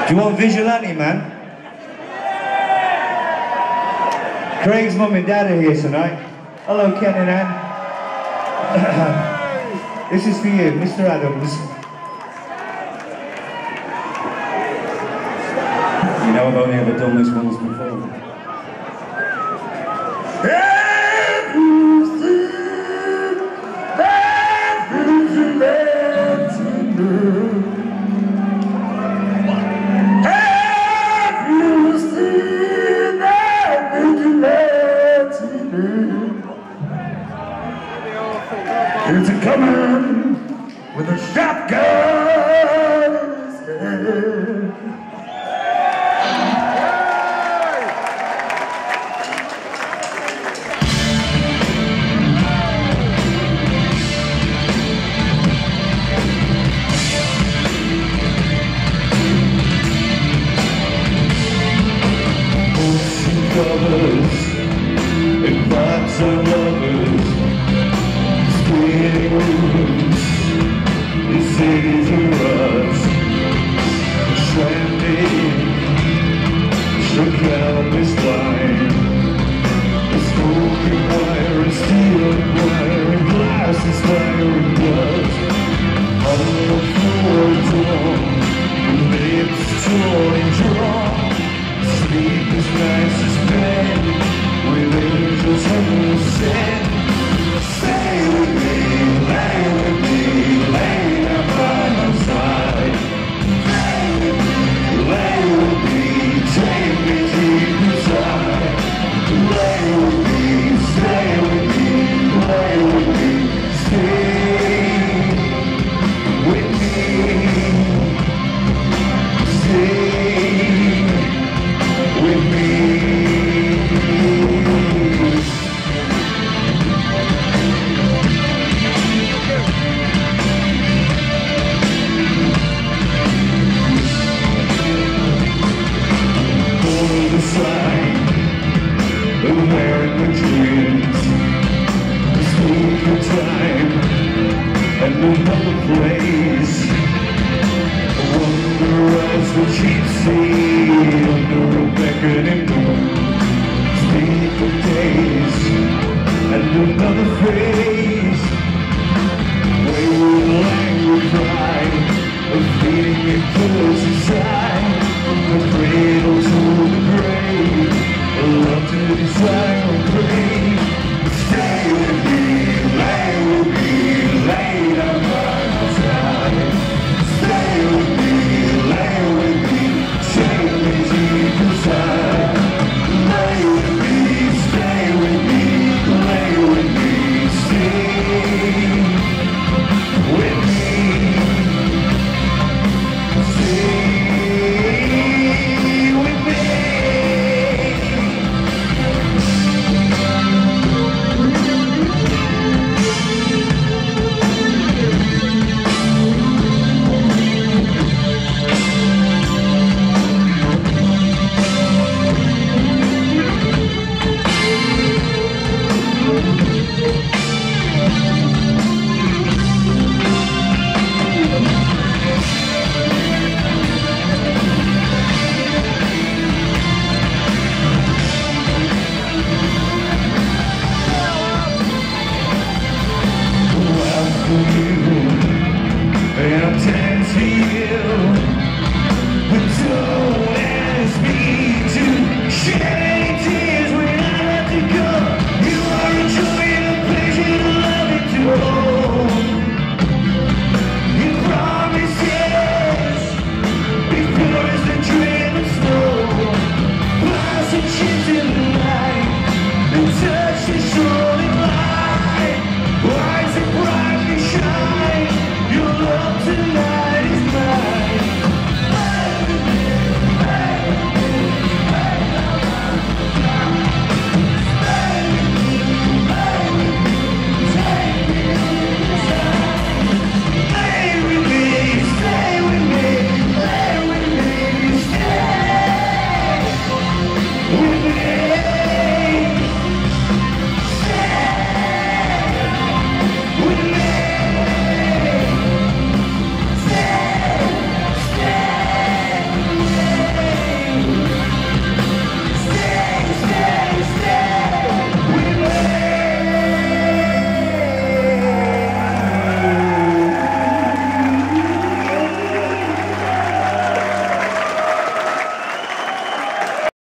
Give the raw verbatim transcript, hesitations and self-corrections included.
Do you want Vigilante, man? Craig's mum and dad are here tonight. Hello, Ken and Ann. This is for you, Mister Adams. You know, I've only ever done this once before. It's a coming with a shotgun. Ocean covers and vibes of lovers. The cities are us, stranded, shook out this line. The smoking wire and steel and wire and glass is fire and blood. On the floor torn, lips torn and drawn. Sleepless nights is bed with angels heaven sent. Stay with me, lay with me, lay down by my side. Stay with me, lay with me, take me deep inside. Lay with me, stay with me, lay with me, stay with me, stay with me. Wearing the dreams, this moving time, and another place. I wonder as the chief sees.